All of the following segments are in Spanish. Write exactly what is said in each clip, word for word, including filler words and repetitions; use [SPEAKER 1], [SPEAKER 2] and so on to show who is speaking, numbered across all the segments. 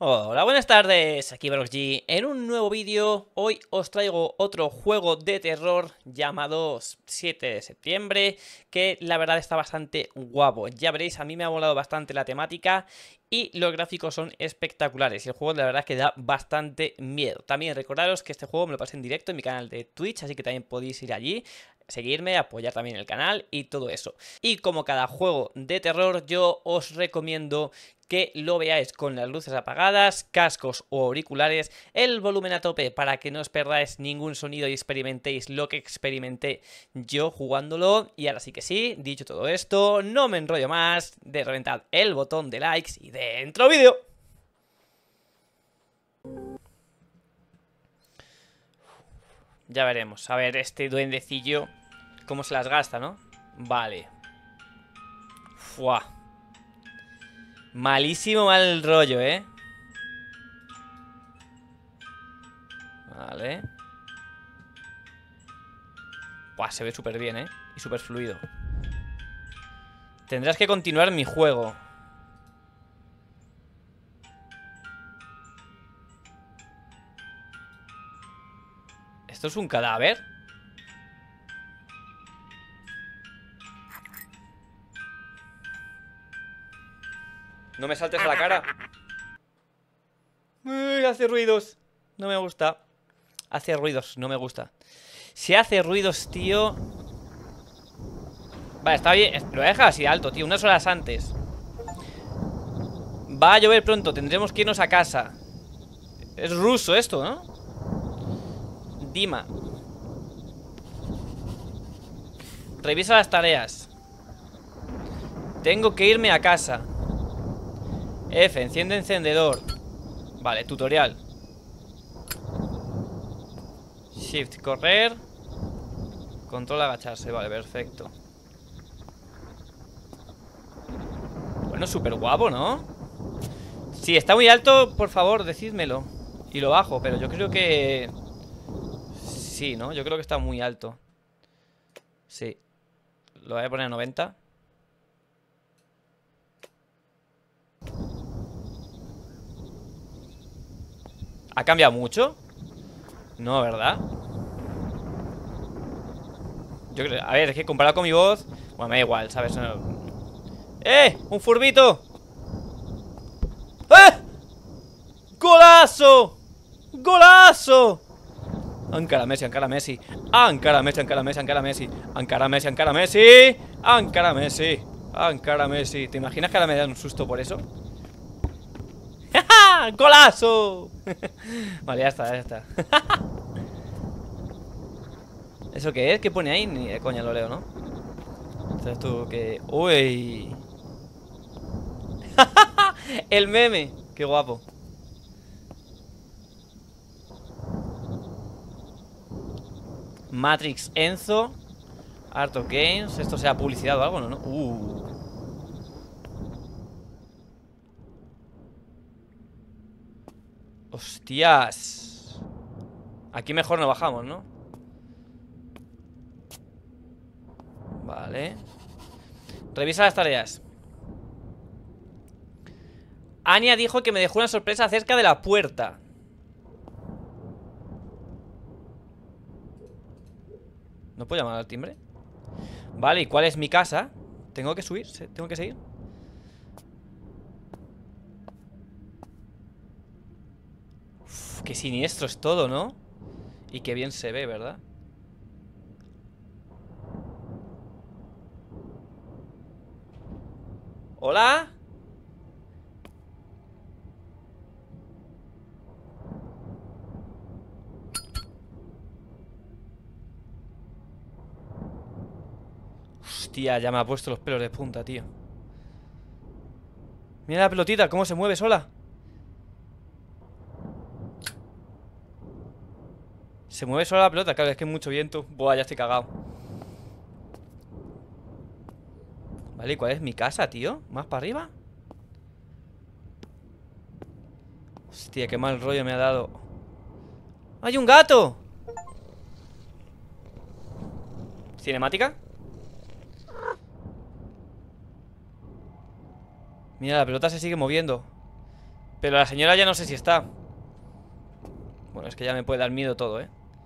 [SPEAKER 1] Hola, buenas tardes, aquí BroxG en un nuevo vídeo. Hoy os traigo otro juego de terror llamado siete de septiembre, que la verdad está bastante guapo. Ya veréis, a mí me ha molado bastante la temática y los gráficos son espectaculares. Y el juego la verdad es que da bastante miedo. También recordaros que este juego me lo pasé en directo en mi canal de Twitch, así que también podéis ir allí, seguirme, apoyar también el canal y todo eso. Y como cada juego de terror, yo os recomiendo que lo veáis con las luces apagadas, cascos o auriculares, el volumen a tope para que no os perdáis ningún sonido y experimentéis lo que experimenté yo jugándolo. Y ahora sí que sí, dicho todo esto, no me enrollo más, de reventad el botón de likes y dentro vídeo. Ya veremos, a ver este duendecillo cómo se las gasta, ¿no? Vale. Fuah. Malísimo mal rollo, ¿eh? Vale. Buah, se ve súper bien, ¿eh? Y súper fluido. Tendrás que continuar mi juego. ¿Esto es un cadáver? No me saltes a la cara. Uy, hace ruidos. No me gusta. Hace ruidos, no me gusta. Si hace ruidos, tío. Vale, está bien. Lo voy a dejar así alto, tío. Unas horas antes. Va a llover pronto. Tendremos que irnos a casa. Es ruso esto, ¿no? Dima. Revisa las tareas. Tengo que irme a casa. F, enciende encendedor. Vale, tutorial. Shift, correr. Control, agacharse, vale, perfecto. Bueno, súper guapo, ¿no? Si está muy alto, por favor, decídmelo. Y lo bajo, pero yo creo que... Sí, ¿no? Yo creo que está muy alto. Sí. Lo voy a poner a noventa. ¿Ha cambiado mucho? No, ¿verdad? Yo creo... A ver, es que comparado con mi voz... Bueno, me da igual, ¿sabes? ¡Eh! ¡Un furbito! ¡Eh! ¡Golazo! ¡Golazo! Ancara Messi, Ancara Messi. Ancara Messi, Ancara Messi, Ancara Messi. Ancara Messi, Ancara Messi. Ancara Messi. Ancara Messi. ¿Te imaginas que ahora me dan un susto por eso? ¡Ja! ¡Golazo! Vale, ya está, ya está. ¿Eso qué es? ¿Qué pone ahí? Ni de coña lo leo, ¿no? Entonces tú que... ¡Uy! El meme. Qué guapo. Matrix Enzo. Art of Games. Esto sea publicidad o algo, ¿no? ¿no? Uh. Hostias. Aquí mejor no bajamos, ¿no? Vale. Revisa las tareas. Anya dijo que me dejó una sorpresa acerca de la puerta. ¿No puedo llamar al timbre? Vale, ¿y cuál es mi casa? ¿Tengo que subir? ¿Tengo que seguir? Uf, qué siniestro es todo, ¿no? Y qué bien se ve, ¿verdad? ¿Hola? Hostia, ya me ha puesto los pelos de punta, tío. Mira la pelotita, cómo se mueve sola. Se mueve sola la pelota, claro, es que hay mucho viento. Buah, ya estoy cagado. Vale, ¿y cuál es mi casa, tío? ¿Más para arriba? Hostia, qué mal rollo me ha dado. ¡Hay un gato! ¿Cinemática? Mira, la pelota se sigue moviendo. Pero la señora ya no sé si está. Bueno, es que ya me puede dar miedo todo, ¿eh?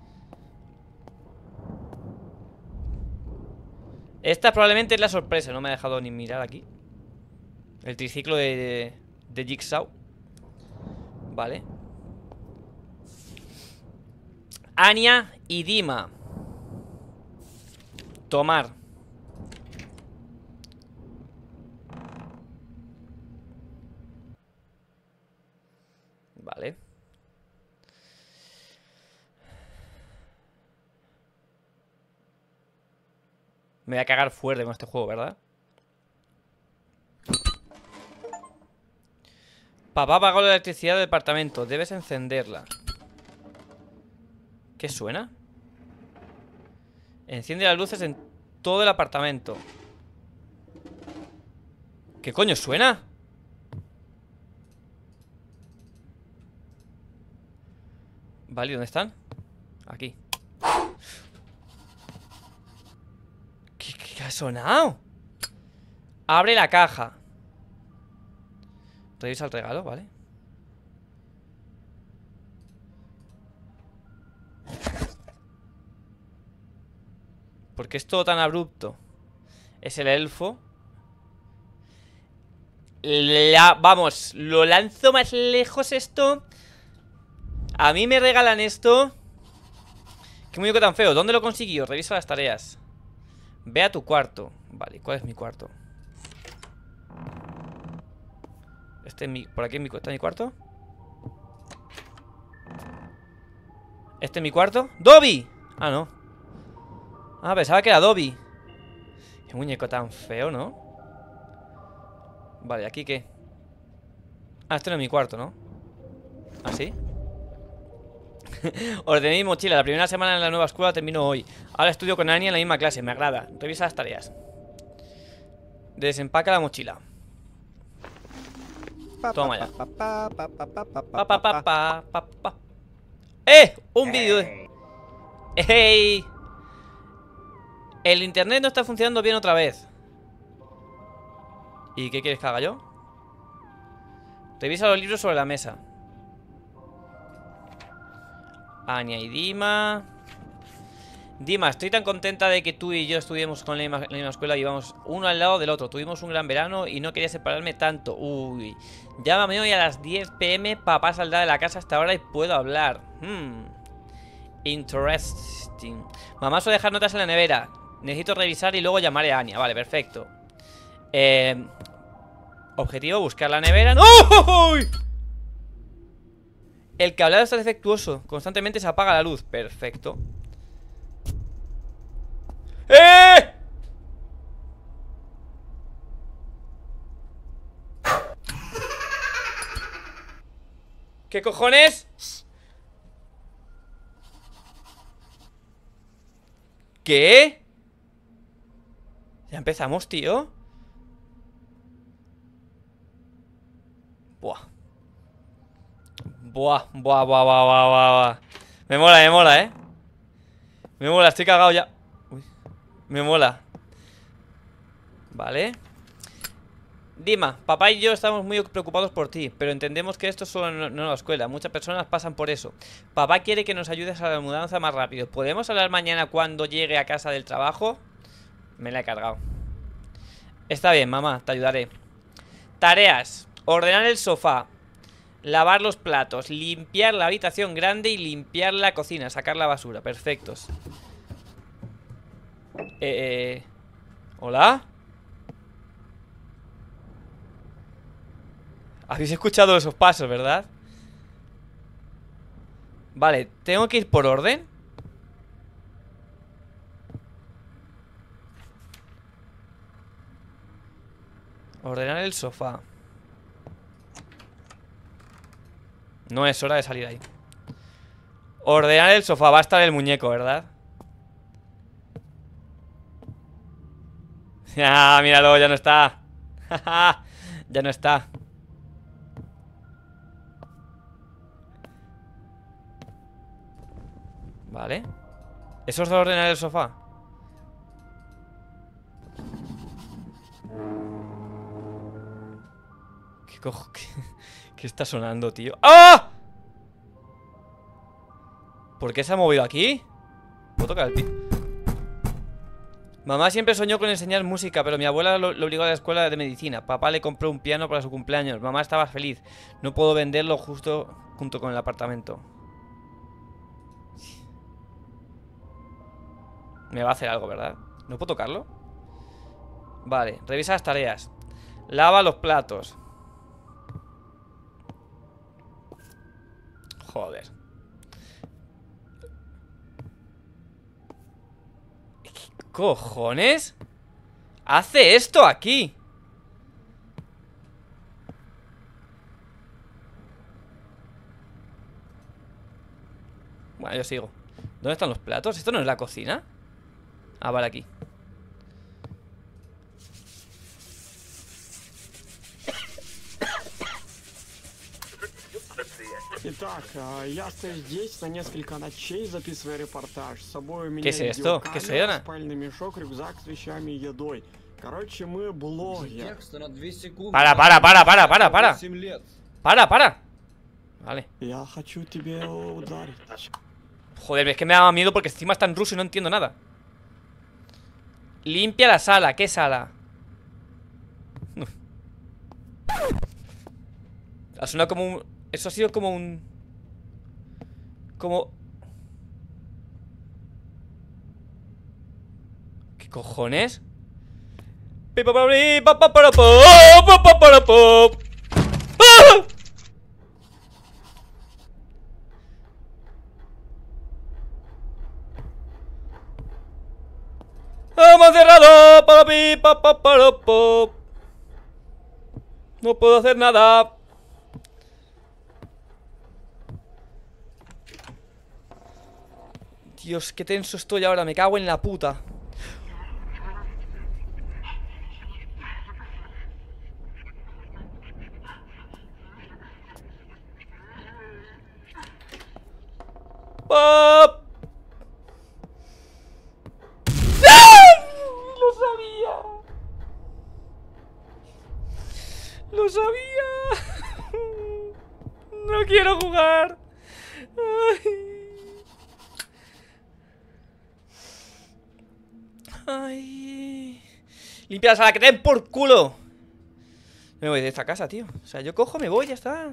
[SPEAKER 1] Esta probablemente es la sorpresa. No me ha dejado ni mirar aquí. El triciclo de, de Jigsaw. Vale. Anya y Dima. Tomar. Vale. Me voy a cagar fuerte con este juego, ¿verdad? Papá apagó la electricidad del departamento. Debes encenderla. ¿Qué suena? Enciende las luces en todo el apartamento. ¿Qué coño suena? Vale, ¿dónde están? Aquí. ¿Qué, qué ha sonado? Abre la caja. Revisa el regalo, ¿vale? ¿Por qué es todo tan abrupto? Es el elfo. La, vamos, lo lanzo más lejos esto. A mí me regalan esto. Qué muñeco tan feo. ¿Dónde lo consiguió? Revisa las tareas. Ve a tu cuarto. Vale, ¿cuál es mi cuarto? Este es mi... ¿Por aquí está mi cuarto? ¿Este es mi cuarto? ¡Dobby! Ah, no. Ah, pensaba que era Dobby. Qué muñeco tan feo, ¿no? Vale, ¿aquí qué? Ah, este no es mi cuarto, ¿no? ¿Ah, sí? Ordené mi mochila. La primera semana en la nueva escuela termino hoy. Ahora estudio con Anya en la misma clase. Me agrada. Revisa las tareas. Desempaca la mochila. Toma ya. Pa, pa, pa, pa, pa, pa. ¡Eh! Un vídeo de... ¡Ey! El internet no está funcionando bien otra vez. ¿Y qué quieres que haga yo? Revisa los libros sobre la mesa. Anya y Dima. Dima, estoy tan contenta de que tú y yo estudiemos con la misma, la misma escuela y íbamos uno al lado del otro. Tuvimos un gran verano y no quería separarme tanto. Uy. Llámame hoy a las diez pm. Papá saldrá de la casa hasta ahora y puedo hablar. Hmm. Interesting. Mamá suele dejar notas en la nevera. Necesito revisar y luego llamaré a Anya. Vale, perfecto. Eh, objetivo, buscar la nevera. ¡No! El cableado está defectuoso. Constantemente se apaga la luz. Perfecto. ¡Eh! ¿Qué cojones? ¿Qué? Ya empezamos, tío. Buah. Buah, buah, buah, buah, buah, buah. Me mola, me mola, eh. Me mola, estoy cagado ya. Uy. Me mola. Vale. Dima, papá y yo estamos muy preocupados por ti, pero entendemos que esto es solo una nueva escuela. Muchas personas pasan por eso. Papá quiere que nos ayudes a la mudanza más rápido. ¿Podemos hablar mañana cuando llegue a casa del trabajo? Me la he cargado. Está bien, mamá, te ayudaré. Tareas: ordenar el sofá, lavar los platos, limpiar la habitación grande y limpiar la cocina, sacar la basura. Perfectos. Eh... ¿Hola? Habéis escuchado esos pasos, ¿verdad? Vale, ¿tengo que ir por orden? Ordenar el sofá. No es hora de salir ahí. Ordenar el sofá. Va a estar el muñeco, ¿verdad? Ya, míralo, ya no está. Ya no está. Vale. ¿Eso es de ordenar el sofá? ¿Qué cojo? ¿Qué, qué ¿Qué está sonando, tío? ¡Ah! ¿Por qué se ha movido aquí? ¿Puedo tocar el pie? Mamá siempre soñó con enseñar música, pero mi abuela lo, lo obligó a la escuela de medicina. Papá le compró un piano para su cumpleaños. Mamá estaba feliz. No puedo venderlo justo junto con el apartamento. Me va a hacer algo, ¿verdad? ¿No puedo tocarlo? Vale, revisa las tareas. Lava los platos. Joder. ¿Qué cojones hace esto aquí? Bueno, yo sigo. ¿Dónde están los platos? ¿Esto no es la cocina? Ah, vale, aquí.
[SPEAKER 2] Итак, я остаюсь здесь на несколько ночей, записывая репортаж. С собой у меня
[SPEAKER 1] ¿Qué es esto? ¿Qué suena?
[SPEAKER 2] спальный мешок, рюкзак с вещами и едой. Короче, мы блогер.
[SPEAKER 1] Para, para, para, para, para, para. Para, para. Vale.
[SPEAKER 2] Я хочу тебе ударить.
[SPEAKER 1] Joder, es que me daba miedo porque encima está en ruso y no entiendo nada. Limpia la sala. ¿Qué sala? Uf. Ha sonado como un... Eso ha sido como un... Como... ¿Qué cojones? ¡Ah! ¡Hemos cerrado! Para pi, pa, pa, para, pop. No puedo hacer nada. Dios, qué tenso estoy ahora. Me cago en la puta. ¡Pop! ¡Lo sabía! ¡Lo sabía! No quiero jugar. Ay. Ay. Limpia la sala, que te den por culo. Me voy de esta casa, tío. O sea, yo cojo, me voy, ya está.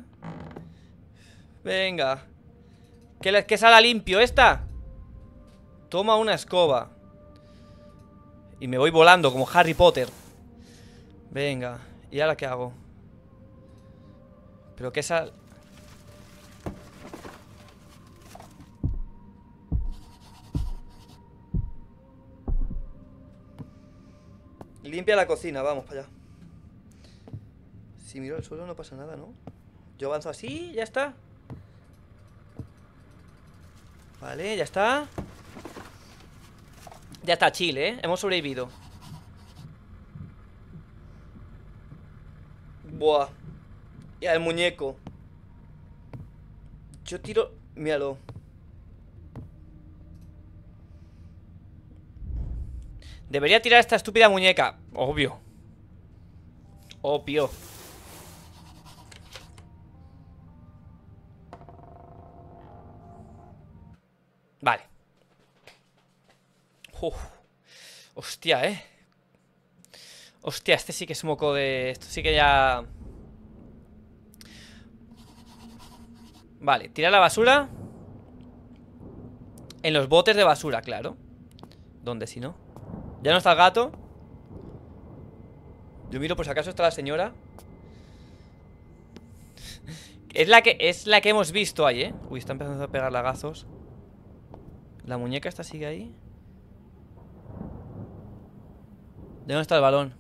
[SPEAKER 1] Venga. ¿Qué, qué sala limpio esta? Toma una escoba. Y me voy volando como Harry Potter. Venga. ¿Y ahora qué hago? Pero qué sal... Limpia la cocina, vamos para allá. Si miro el suelo no pasa nada, ¿no? Yo avanzo así, ya está. Vale, ya está. Ya está, chill, ¿eh? Hemos sobrevivido. Buah. Ya, el muñeco. Yo tiro... Míralo. Debería tirar esta estúpida muñeca. Obvio. Obvio. Vale. Uf. Hostia, eh. Hostia, este sí que es moco de... Esto sí que ya... Vale, tirar la basura en los botes de basura, claro. ¿Dónde si no? Ya no está el gato. Yo miro por si acaso está la señora. Es la que, es la que hemos visto ahí, ¿eh? Uy, está empezando a pegar lagazos. La muñeca esta sigue ahí. ¿De dónde está el balón?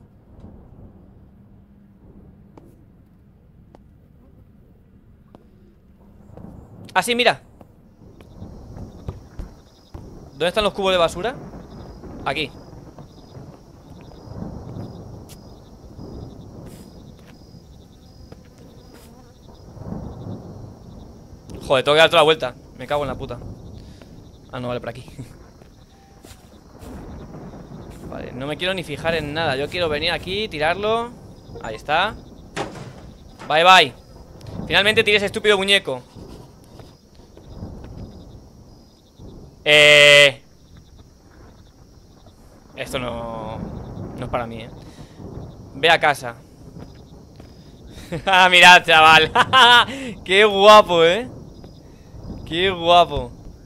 [SPEAKER 1] Ah, sí, mira. ¿Dónde están los cubos de basura? Aquí. Joder, tengo que dar toda la vuelta. Me cago en la puta. Ah, no, vale, por aquí. Vale, no me quiero ni fijar en nada. Yo quiero venir aquí, tirarlo. Ahí está. Bye, bye. Finalmente tiré ese estúpido muñeco. Eh... Esto no... No es para mí, eh. Ve a casa. Ah, mirad, chaval. Qué guapo, eh. Qué guapo.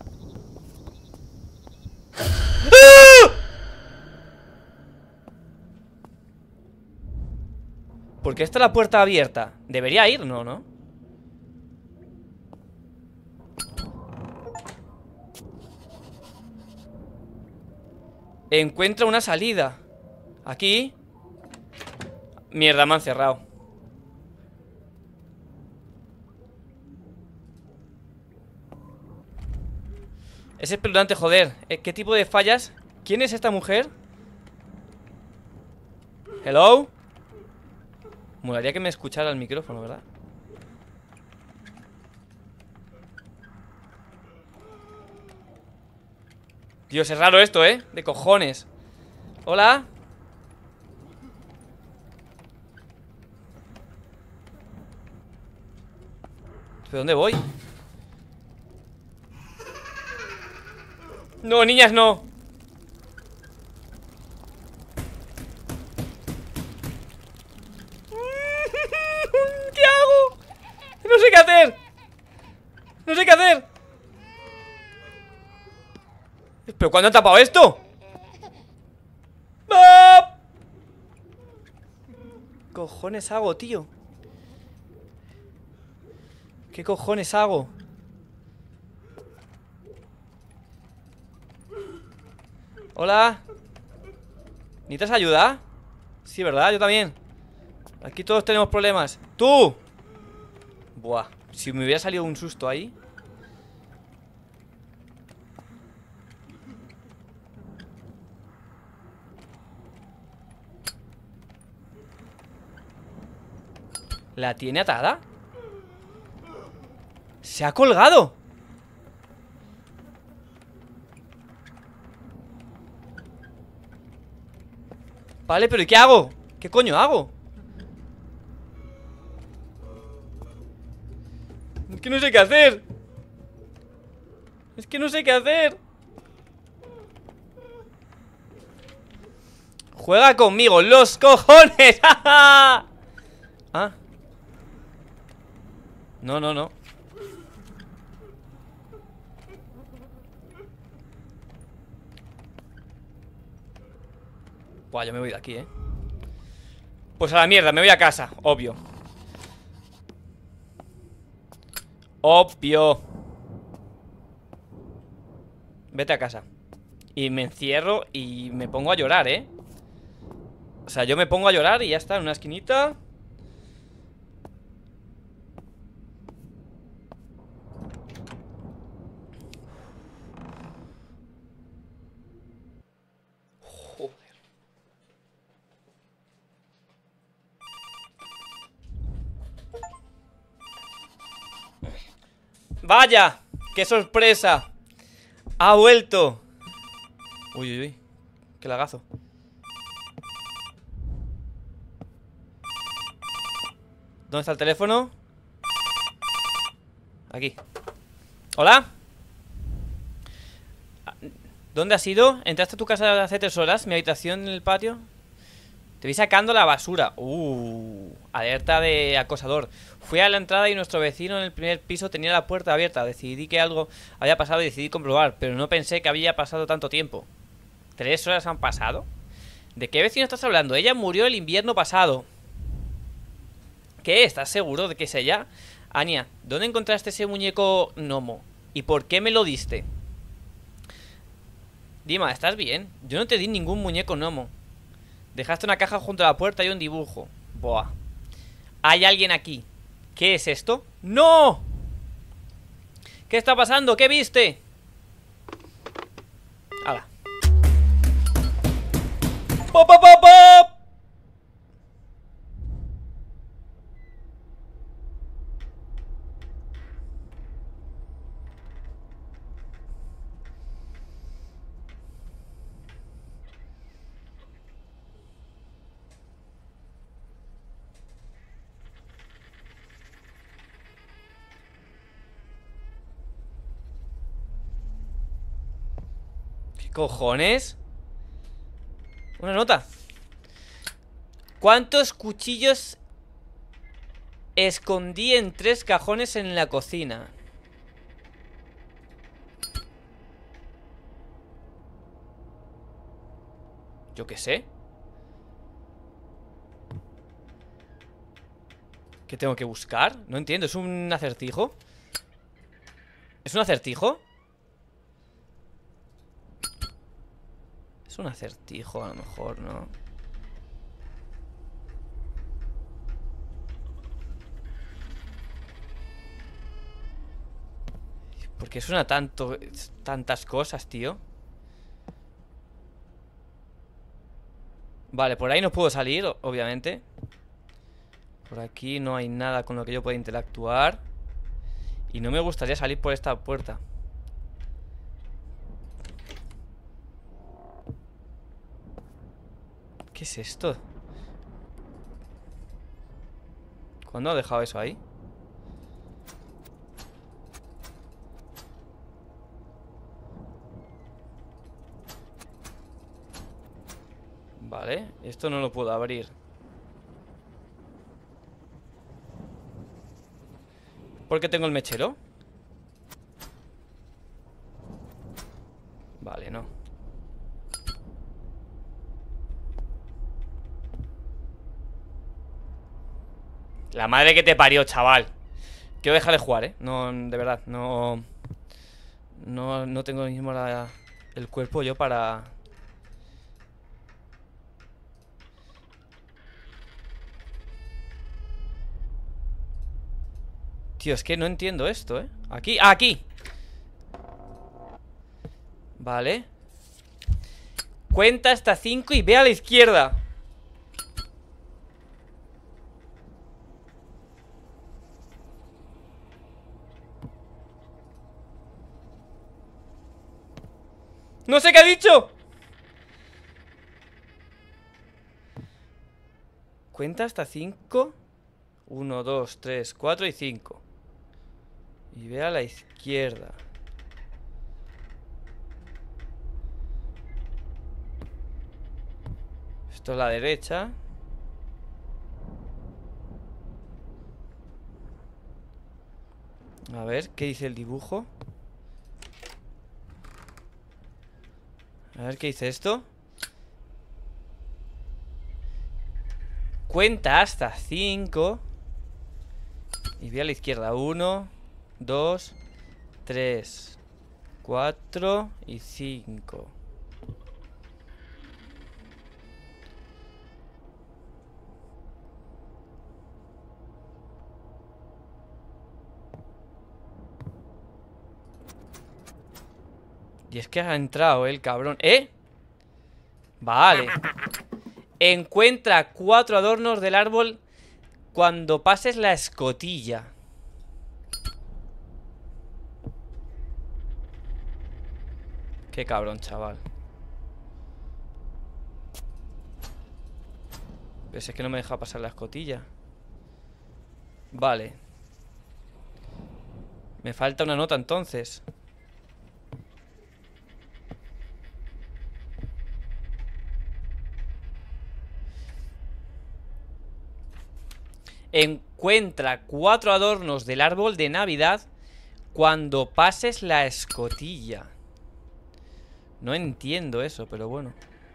[SPEAKER 1] ¿Por qué está la puerta abierta? Debería ir, ¿no? ¿No? Encuentra una salida. Aquí. Mierda, me han cerrado. Es espeluznante, joder. ¿Qué tipo de fallas? ¿Quién es esta mujer? Hello. Molaría que me escuchara el micrófono, ¿verdad? Dios, es raro esto, ¿eh? De cojones. Hola. ¿Pero dónde voy? No, niñas, no. ¿Qué hago? No sé qué hacer. No sé qué hacer. ¿Pero cuándo han tapado esto? ¡Ah! ¿Qué cojones hago, tío? ¿Qué cojones hago? Hola. ¿Necesitas ayuda? Sí, ¿verdad? Yo también. Aquí todos tenemos problemas. ¡Tú! Buah, si me hubiera salido un susto ahí. ¿La tiene atada? ¡Se ha colgado! Vale, pero ¿y qué hago? ¿Qué coño hago? Es que no sé qué hacer. Es que no sé qué hacer. Juega conmigo, los cojones. ¿Ah? No, no, no. Buah, yo me voy de aquí, eh. Pues a la mierda, me voy a casa, obvio. Obvio. Vete a casa. Y me encierro y me pongo a llorar, eh. O sea, yo me pongo a llorar y ya está, en una esquinita. ¡Vaya! ¡Qué sorpresa! ¡Ha vuelto! Uy, uy, uy. ¡Qué lagazo! ¿Dónde está el teléfono? Aquí. ¿Hola? ¿Dónde has ido? ¿Entraste a tu casa hace tres horas? ¿Mi habitación en el patio? Te vi sacando la basura. Uh, alerta de acosador. Fui a la entrada y nuestro vecino en el primer piso tenía la puerta abierta. Decidí que algo había pasado y decidí comprobar, pero no pensé que había pasado tanto tiempo. ¿Tres horas han pasado? ¿De qué vecino estás hablando? Ella murió el invierno pasado. ¿Qué? ¿Estás seguro de que es ella? Anya, ¿dónde encontraste ese muñeco gnomo? ¿Y por qué me lo diste? Dima, ¿estás bien? Yo no te di ningún muñeco gnomo. Dejaste una caja junto a la puerta y un dibujo. Boah. Hay alguien aquí. ¿Qué es esto? ¡No! ¿Qué está pasando? ¿Qué viste? ¡Hala! ¡Pop, pop, pop, pop! ¿Qué cojones? Una nota. ¿Cuántos cuchillos escondí en tres cajones en la cocina? Yo qué sé. ¿Qué tengo que buscar? No entiendo, ¿es un acertijo? ¿Es un acertijo? Es un acertijo, a lo mejor, ¿no? ¿Por qué suena tanto, tantas cosas, tío? Vale, por ahí no puedo salir, obviamente. Por aquí no hay nada con lo que yo pueda interactuar. Y no me gustaría salir por esta puerta. ¿Qué es esto? ¿Cuándo ha dejado eso ahí? Vale, esto no lo puedo abrir. ¿Por qué tengo el mechero? Vale, no. La madre que te parió, chaval. Quiero dejar de jugar, ¿eh? No, de verdad, no... No, no tengo mismo la, el cuerpo yo para... Tío, es que no entiendo esto, ¿eh? Aquí, ¡ah, aquí! Vale. Cuenta hasta cinco y ve a la izquierda. ¡No sé qué ha dicho! Cuenta hasta cinco. Uno, dos, tres, cuatro y cinco. Y ve a la izquierda. Esto es la derecha. A ver, ¿qué dice el dibujo? A ver, ¿qué dice esto? Cuenta hasta cinco. Y ve a la izquierda. Uno, dos, tres, cuatro y cinco. Y es que ha entrado el cabrón. ¿Eh? Vale. Encuentra cuatro adornos del árbol cuando pases la escotilla. Qué cabrón, chaval. Pero si es que no me deja pasar la escotilla. Vale. Me falta una nota entonces. Encuentra cuatro adornos del árbol de Navidad cuando pases la escotilla. No entiendo eso, pero bueno.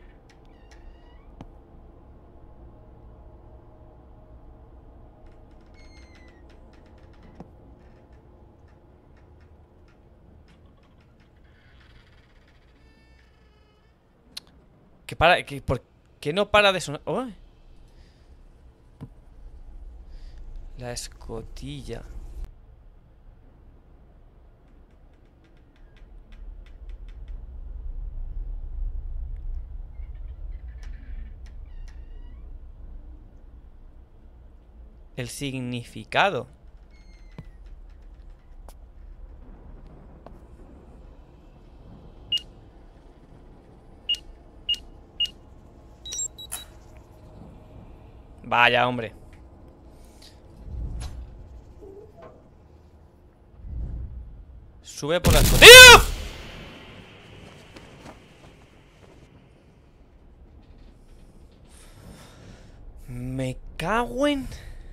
[SPEAKER 1] ¿Qué para? ¿Qué, ¿Por qué no para de sonar? ¡Oh! La escotilla. El significado. Vaya, hombre. Sube por la escotilla. Me cago en...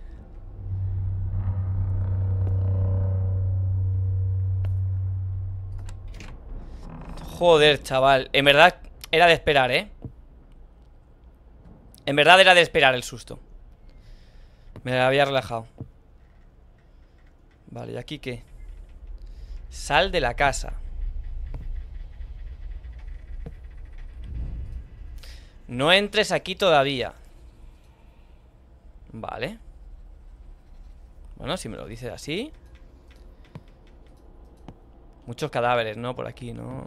[SPEAKER 1] Joder, chaval. En verdad era de esperar, ¿eh? En verdad era de esperar el susto. Me había relajado. Vale, ¿y aquí qué? Sal de la casa. No entres aquí todavía. Vale. Bueno, si me lo dices así. Muchos cadáveres, ¿no? Por aquí, ¿no?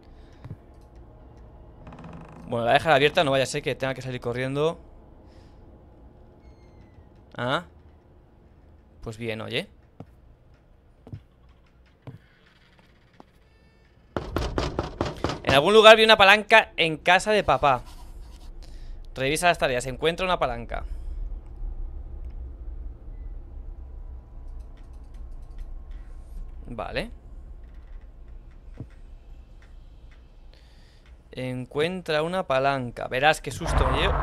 [SPEAKER 1] Bueno, la dejar abierta, no vaya a ser que tenga que salir corriendo. Ah. Pues bien, oye. En algún lugar vi una palanca en casa de papá. Revisa las tareas, encuentra una palanca. Vale. Encuentra una palanca. Verás qué susto me llevo.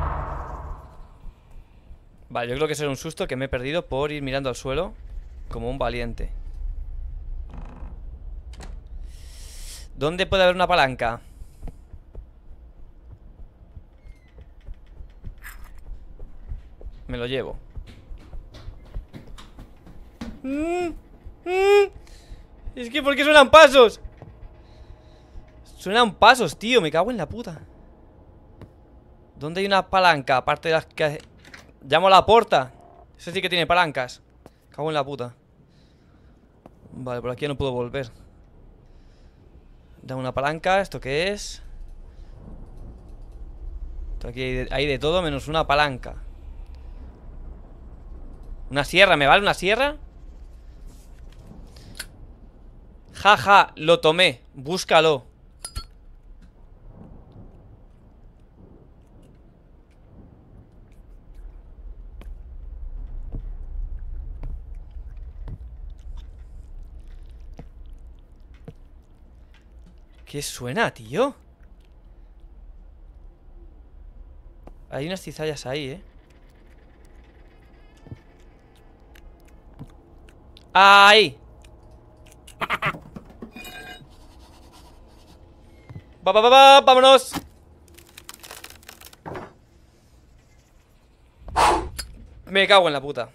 [SPEAKER 1] Vale, yo creo que será un susto que me he perdido por ir mirando al suelo como un valiente. ¿Dónde puede haber una palanca? Me lo llevo. Mm, mm. Es que ¿por qué suenan pasos? Suenan pasos, tío, me cago en la puta. ¿Dónde hay una palanca? Aparte de las que... Llamo a la puerta. Ese sí que tiene palancas. Cago en la puta. Vale, por aquí ya no puedo volver. Dame una palanca, ¿esto qué es? Esto aquí hay de, hay de todo menos una palanca. Una sierra, ¿me vale una sierra? Jaja, ja, lo tomé, búscalo. ¿Qué suena, tío? Hay unas cizallas ahí, ¿eh? ¡Ahí! ¡Va, va, va, va! ¡Vámonos! Me cago en la puta.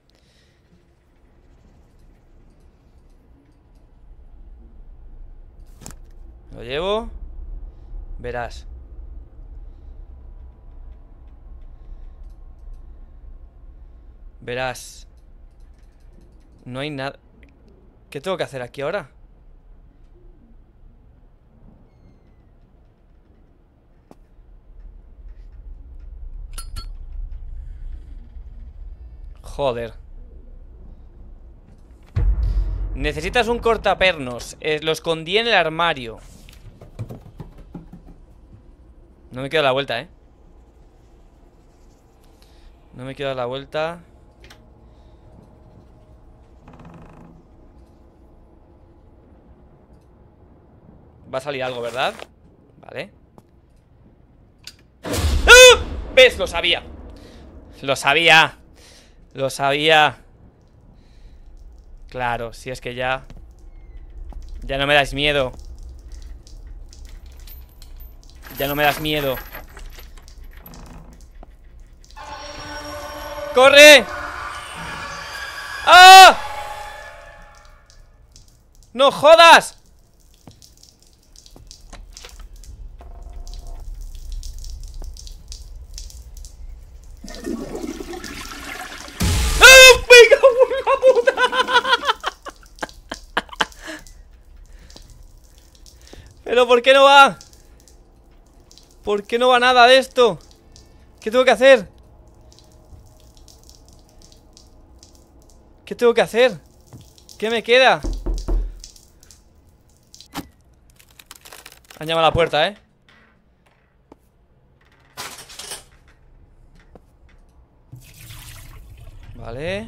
[SPEAKER 1] Lo llevo. Verás. Verás. No hay nada. ¿Qué tengo que hacer aquí ahora? Joder. Necesitas un cortapernos. eh, Lo escondí en el armario. No me quiero dar la vuelta, eh No me quiero dar la vuelta. Va a salir algo, ¿verdad? Vale. ¡Ah! ¿Ves? Lo sabía. Lo sabía. Lo sabía. Claro, si es que ya... Ya no me das miedo. Ya no me das miedo. ¡Corre! ¡Ah! ¡No jodas! ¡Ah! ¡Me cago en la puta! ¿Pero por qué no va? ¿Por qué no va nada de esto? ¿Qué tengo que hacer? ¿Qué tengo que hacer? ¿Qué me queda? Han llamado a la puerta, ¿eh? Vale.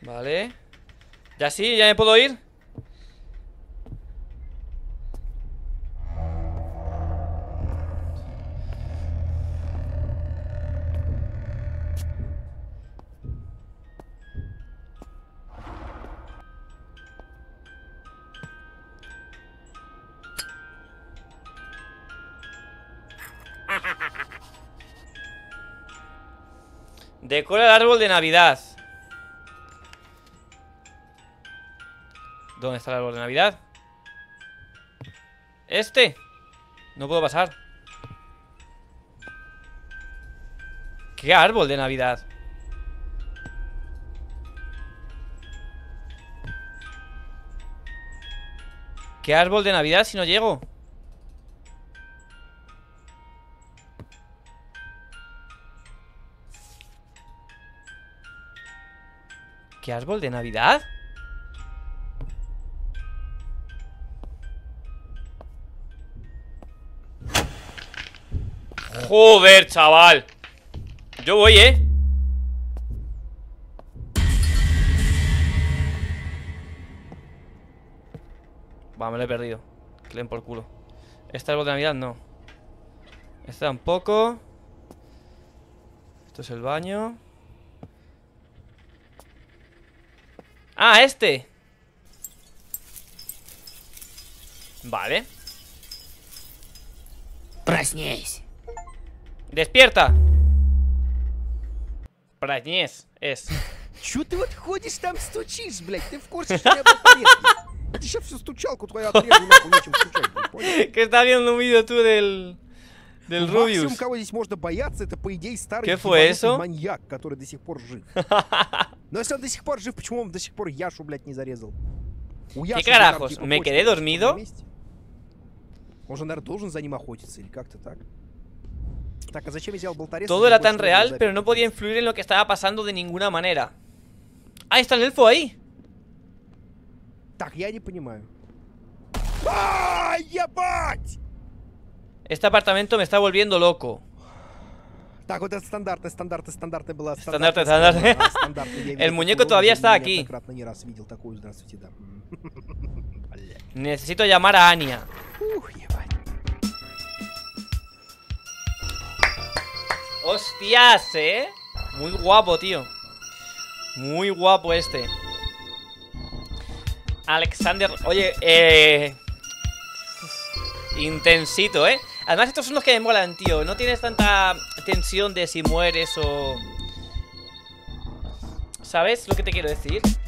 [SPEAKER 1] Vale. Ya sí, ya me puedo ir. Decora el árbol de Navidad. ¿Dónde está el árbol de Navidad? ¿Este? No puedo pasar. ¿Qué árbol de Navidad? ¿Qué árbol de Navidad si no llego? ¿Qué árbol de Navidad? Joder, chaval. Yo voy, ¿eh? Va, me lo he perdido. Que le den por culo. Este árbol de Navidad no. Este tampoco. Esto es el baño. Ah, este. Vale.
[SPEAKER 3] Проснись.
[SPEAKER 1] Despierta. Проснись es.
[SPEAKER 3] Чё ты вот ходишь там стучишь, блядь? Ты в курсе, что я был порезкий? Ты сейчас всю стучалку твою отрежу, нахуй, нечем стучать, блядь, понял?
[SPEAKER 1] Que está viendo un vídeo tú del... Del
[SPEAKER 3] Максимум,
[SPEAKER 1] Rubius.
[SPEAKER 3] кого здесь можно бояться, это, по идее, старый
[SPEAKER 1] ¿Qué fue
[SPEAKER 3] ебанутый
[SPEAKER 1] eso?
[SPEAKER 3] маньяк, который до сих пор жив. Но если он до сих пор жив, почему он до сих пор Яшу, блядь, не зарезал? У Яши
[SPEAKER 1] ¿Qué
[SPEAKER 3] же там,
[SPEAKER 1] carajos?
[SPEAKER 3] типа,
[SPEAKER 1] ¿Me
[SPEAKER 3] почки
[SPEAKER 1] quedé
[SPEAKER 3] на
[SPEAKER 1] dormido?
[SPEAKER 3] месте. Он же, наверное, должен за ним охотиться или как-то так. Так, а зачем я взял болторез?
[SPEAKER 1] Todo era tan real, pero no podía influir en lo que estaba pasando de ninguna manera. ¡Ah, está el elfo ahí!
[SPEAKER 3] Так, я не понимаю. А, ебать!
[SPEAKER 1] Este apartamento me está volviendo loco.
[SPEAKER 3] Так, вот это стандартная, стандартная, стандартная была.
[SPEAKER 1] Стандартная, стандартная.
[SPEAKER 3] А, стандартная, я видел
[SPEAKER 1] El muñeco
[SPEAKER 3] такую
[SPEAKER 1] todavía
[SPEAKER 3] рожу,
[SPEAKER 1] está aquí.
[SPEAKER 3] неоднократно не раз видел такую, здравствуйте, да. Блядь.
[SPEAKER 1] Necesito llamar a Anya.
[SPEAKER 3] Ух, ебать.
[SPEAKER 1] ¡Hostias, eh! Muy guapo, tío. Muy guapo este. Alexander... Oye, eh... intensito, ¿eh? Además estos son los que me molan, tío. No tienes tanta tensión de si mueres o... ¿Sabes lo que te quiero decir?